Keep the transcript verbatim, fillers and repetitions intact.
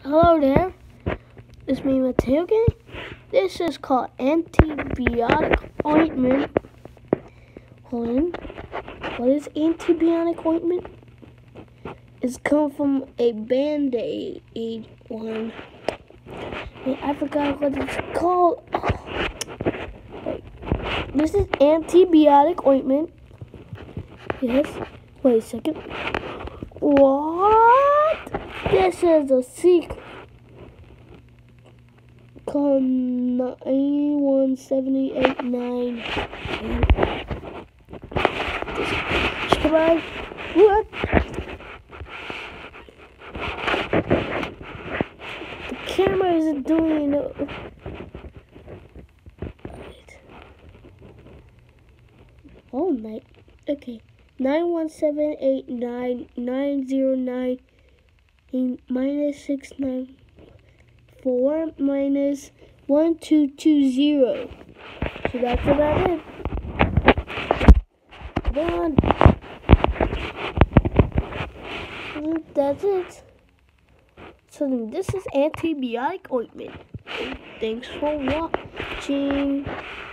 Hello there, it's me Mateo again. This is called antibiotic ointment. Hold on. What is antibiotic ointment? It's come from a band-aid one. Wait, I forgot what it's called. Oh. Wait. This is antibiotic ointment. Yes. Wait a second. What? This is a secret. Call nine one seven eight nine. Subscribe. What? The camera isn't doing it. All night. Okay. Nine one seven eight nine nine zero nine minus six nine four minus one two two zero. So that's about it. Done. That's it. So then this is antibiotic ointment. Thanks for watching.